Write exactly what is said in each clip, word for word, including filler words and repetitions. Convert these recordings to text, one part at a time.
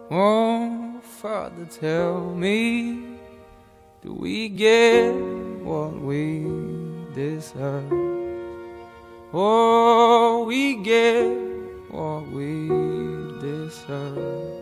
Oh, Father, tell me, do we get what we deserve? Oh, we get what we deserve.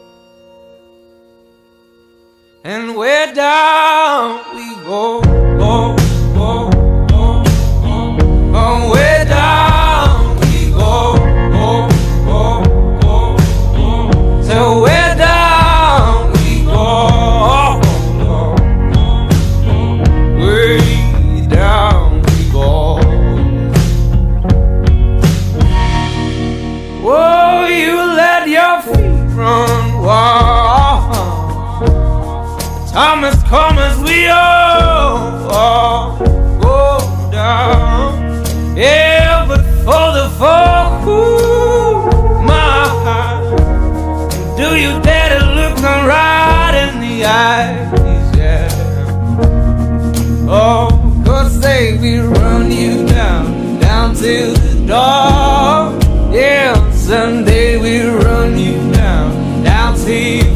And where down we go, go, go, go, go. Oh, where down we go, go, go, go, go. So where down we go, go, go, go. Way down we go. Oh, you let your feet run wild. Time has come as we all, all go down. Yeah, but for the fall, ooh, my heart, do you dare to look them right in the eyes? Yeah. Oh, 'cause they will run you down, down till the dark. Yeah, someday we'll run you down, down till